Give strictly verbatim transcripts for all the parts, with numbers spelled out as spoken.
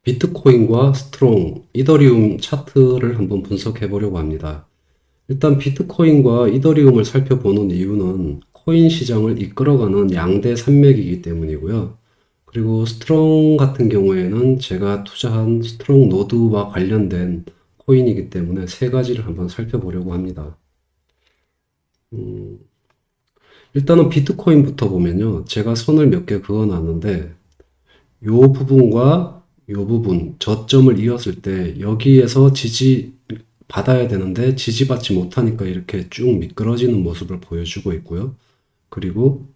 비트코인과 스트롱, 이더리움 차트를 한번 분석해 보려고 합니다. 일단 비트코인과 이더리움을 살펴보는 이유는 코인 시장을 이끌어가는 양대 산맥이기 때문이고요. 그리고 스트롱 같은 경우에는 제가 투자한 스트롱 노드와 관련된 코인이기 때문에 세 가지를 한번 살펴보려고 합니다. 음, 일단은 비트코인부터 보면요. 제가 선을 몇 개 그어놨는데 요 부분과 요 부분 저점을 이었을 때 여기에서 지지 받아야 되는데 지지받지 못하니까 이렇게 쭉 미끄러지는 모습을 보여주고 있고요. 그리고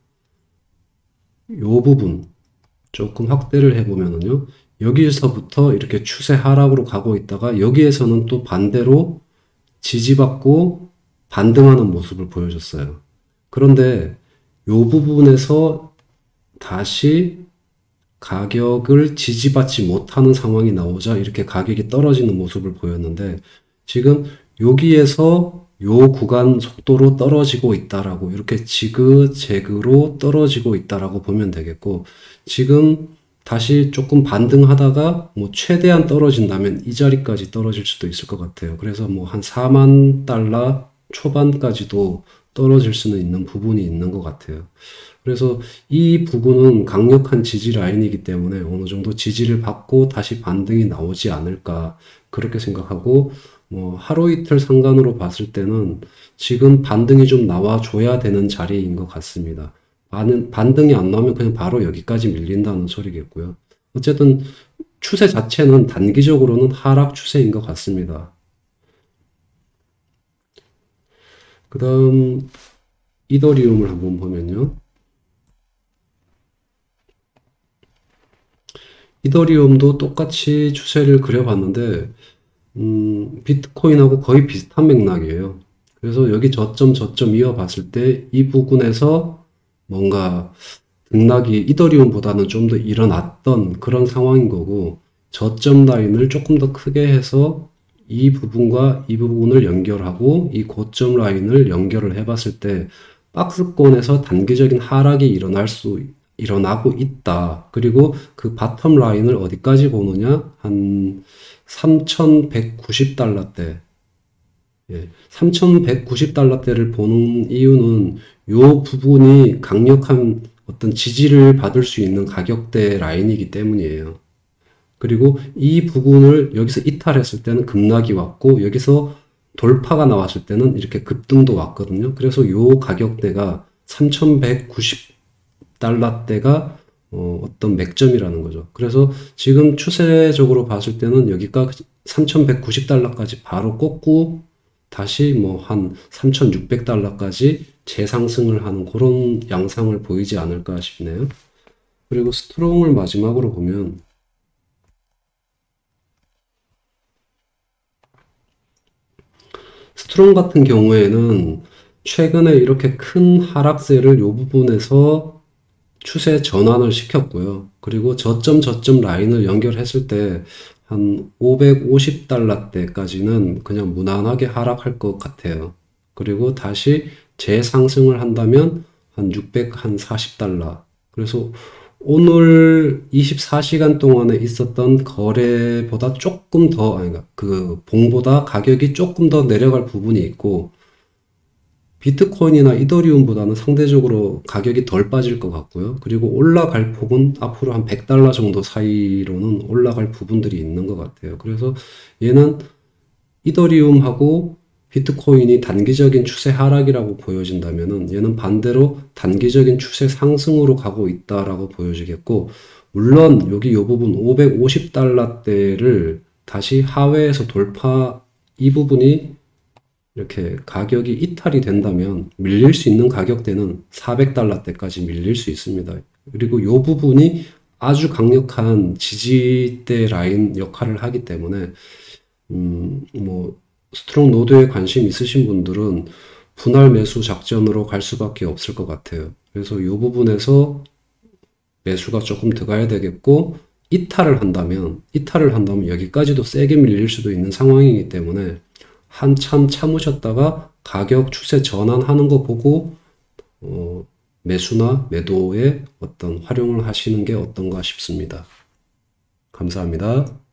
요 부분 조금 확대를 해보면은요. 여기서부터 이렇게 추세 하락으로 가고 있다가 여기에서는 또 반대로 지지받고 반등하는 모습을 보여줬어요. 그런데 요 부분에서 다시 가격을 지지받지 못하는 상황이 나오자 이렇게 가격이 떨어지는 모습을 보였는데 지금 여기에서 요 구간 속도로 떨어지고 있다라고 이렇게 지그재그로 떨어지고 있다라고 보면 되겠고 지금 다시 조금 반등하다가 뭐 최대한 떨어진다면 이 자리까지 떨어질 수도 있을 것 같아요. 그래서 뭐 한 사만 달러 초반까지도 떨어질 수는 있는 부분이 있는 것 같아요. 그래서 이 부분은 강력한 지지 라인이기 때문에 어느 정도 지지를 받고 다시 반등이 나오지 않을까 그렇게 생각하고 뭐 하루 이틀 상관으로 봤을 때는 지금 반등이 좀 나와줘야 되는 자리인 것 같습니다. 반, 반등이 안 나오면 그냥 바로 여기까지 밀린다는 소리겠고요. 어쨌든 추세 자체는 단기적으로는 하락 추세인 것 같습니다. 그 다음 이더리움을 한번 보면요. 이더리움도 똑같이 추세를 그려봤는데 음, 비트코인하고 거의 비슷한 맥락이에요. 그래서 여기 저점 저점 이어봤을 때 이 부분에서 뭔가 등락이 이더리움보다는 좀 더 일어났던 그런 상황인 거고 저점 라인을 조금 더 크게 해서 이 부분과 이 부분을 연결하고 이 고점 라인을 연결을 해봤을 때 박스권에서 단기적인 하락이 일어날 수 일어나고 있다. 그리고 그 바텀 라인을 어디까지 보느냐? 한 삼천백구십 달러대. 예, 삼천백구십 달러대를 보는 이유는 요 부분이 강력한 어떤 지지를 받을 수 있는 가격대 라인이기 때문이에요. 그리고 이 부분을 여기서 이탈했을 때는 급락이 왔고 여기서 돌파가 나왔을 때는 이렇게 급등도 왔거든요. 그래서 요 가격대가 삼천백구십 달러대가 어, 어떤 맥점이라는 거죠. 그래서 지금 추세적으로 봤을 때는 여기까지 삼천백구십 달러까지 바로 꽂고 다시 뭐 한 삼천육백 달러까지 재상승을 하는 그런 양상을 보이지 않을까 싶네요. 그리고 스트롱을 마지막으로 보면 스트롱 같은 경우에는 최근에 이렇게 큰 하락세를 이 부분에서 추세 전환을 시켰고요. 그리고 저점 저점 라인을 연결했을 때 한 오백오십 달러대까지는 그냥 무난하게 하락할 것 같아요. 그리고 다시 재상승을 한다면 한 육백사십 달러. 그래서 오늘 이십사 시간 동안에 있었던 거래보다 조금 더, 아니, 그 봉보다 가격이 조금 더 내려갈 부분이 있고, 비트코인이나 이더리움보다는 상대적으로 가격이 덜 빠질 것 같고요. 그리고 올라갈 폭은 앞으로 한 백 달러 정도 사이로는 올라갈 부분들이 있는 것 같아요. 그래서 얘는 이더리움하고 비트코인이 단기적인 추세 하락이라고 보여진다면은 얘는 반대로 단기적인 추세 상승으로 가고 있다라고 보여지겠고, 물론 여기 이 부분 오백오십 달러대를 다시 하회해서 돌파 이 부분이 이렇게 가격이 이탈이 된다면 밀릴 수 있는 가격대는 사백 달러대까지 밀릴 수 있습니다. 그리고 이 부분이 아주 강력한 지지대 라인 역할을 하기 때문에 음, 뭐 스트롱 노드에 관심 있으신 분들은 분할 매수 작전으로 갈 수밖에 없을 것 같아요. 그래서 이 부분에서 매수가 조금 들어가야 되겠고 이탈을 한다면 이탈을 한다면 여기까지도 세게 밀릴 수도 있는 상황이기 때문에 한참 참으셨다가 가격 추세 전환하는 거 보고 어, 매수나 매도에 어떤 활용을 하시는 게 어떤가 싶습니다. 감사합니다.